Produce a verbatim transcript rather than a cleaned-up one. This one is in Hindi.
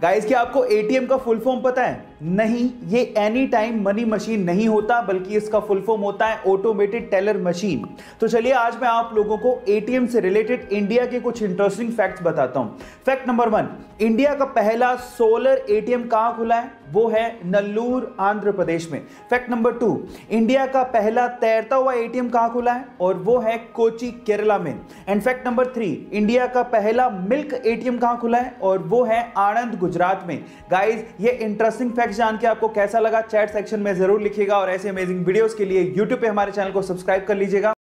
गाइस क्या आपको एटीएम का फुल फॉर्म पता है? नहीं, ये एनी टाइम मनी मशीन नहीं होता, बल्कि इसका फुल फॉर्म होता है ऑटोमेटेड टेलर मशीन। तो चलिए आज मैं आप लोगों को एटीएम से रिलेटेड इंडिया के कुछ इंटरेस्टिंग फैक्ट्स बताता हूं। फैक्ट नंबर वन, इंडिया का पहला सोलर एटीएम कहां खुला है? वो है नल्लूर आंध्र प्रदेश में। फैक्ट नंबर टू, इंडिया का पहला तैरता हुआ एटीएम कहां खुला है? और वो है कोची केरला में। And fact number three, India का पहला मिल्क एटीएम कहां खुला है? और वो है आणंद गुजरात में। गाइस ये इंटरेस्टिंग फैक्ट जान के आपको कैसा लगा चैट सेक्शन में जरूर लिखिएगा, और ऐसे अमेजिंग वीडियोस के लिए यूट्यूब पे हमारे चैनल को सब्सक्राइब कर लीजिएगा।